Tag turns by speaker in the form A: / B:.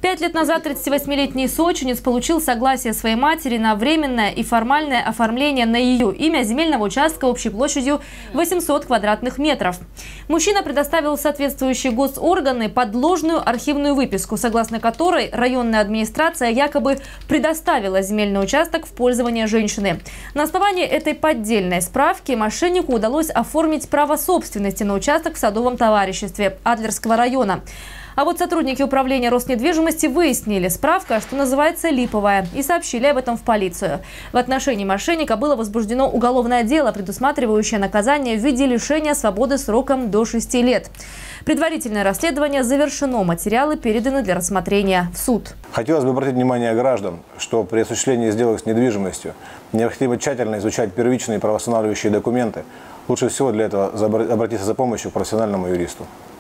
A: 5 лет назад 38-летний сочинец получил согласие своей матери на временное и формальное оформление на ее имя земельного участка общей площадью 800 квадратных метров. Мужчина предоставил соответствующие госорганы подложную архивную выписку, согласно которой районная администрация якобы предоставила земельный участок в пользование женщины. На основании этой поддельной справки мошеннику удалось оформить право собственности на участок в садовом товариществе Адлерского района. А вот сотрудники управления Роснедвижимости выяснили, справка, что называется, липовая, и сообщили об этом в полицию. В отношении мошенника было возбуждено уголовное дело, предусматривающее наказание в виде лишения свободы сроком до 6 лет. Предварительное расследование завершено, материалы переданы для рассмотрения в суд.
B: Хотелось бы обратить внимание граждан, что при осуществлении сделок с недвижимостью необходимо тщательно изучать первичные правоустанавливающие документы. Лучше всего для этого обратиться за помощью к профессиональному юристу.